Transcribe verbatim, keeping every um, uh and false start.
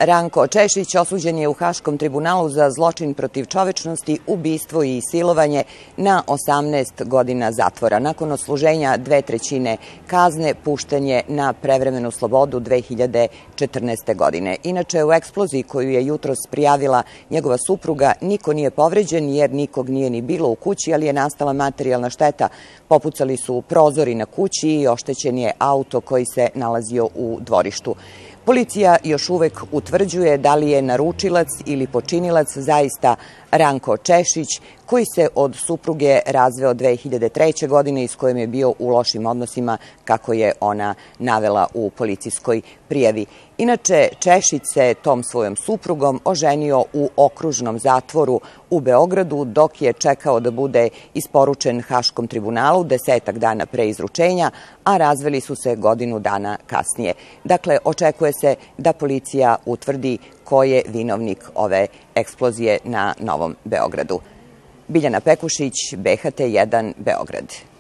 Ranko Češić osuđen je u Haškom tribunalu za zločin protiv čovečnosti, ubistvo i silovanje na osamnaest godina zatvora. Nakon odsluženja dve trećine kazne, pušten je na prevremenu slobodu dve hiljade četrnaeste. godine. Inače, u eksploziji koju je jutros prijavila njegova supruga, niko nije povređen jer nikog nije ni bilo u kući, ali je nastala materijalna šteta. Popucali su prozori na kući i oštećen je auto koji se nalazio u dvorištu. Policija još uvek utvrđuje da li je naručilac ili počinilac zaista Ranko Češić, koji se od supruge razveo dve hiljade treće. godine i s kojim je bio u lošim odnosima, kako je ona navela u policijskoj prijavi. Inače, Češić se tom svojom suprugom oženio u okružnom zatvoru u Beogradu, dok je čekao da bude isporučen Haškom tribunalu desetak dana pre izručenja, a razveli su se godinu dana kasnije. Dakle, očekuje se da policija utvrdi ko je vinovnik ove eksplozije na Novom Beogradu. Biljana Pekušić, B H T jedan, Beograd.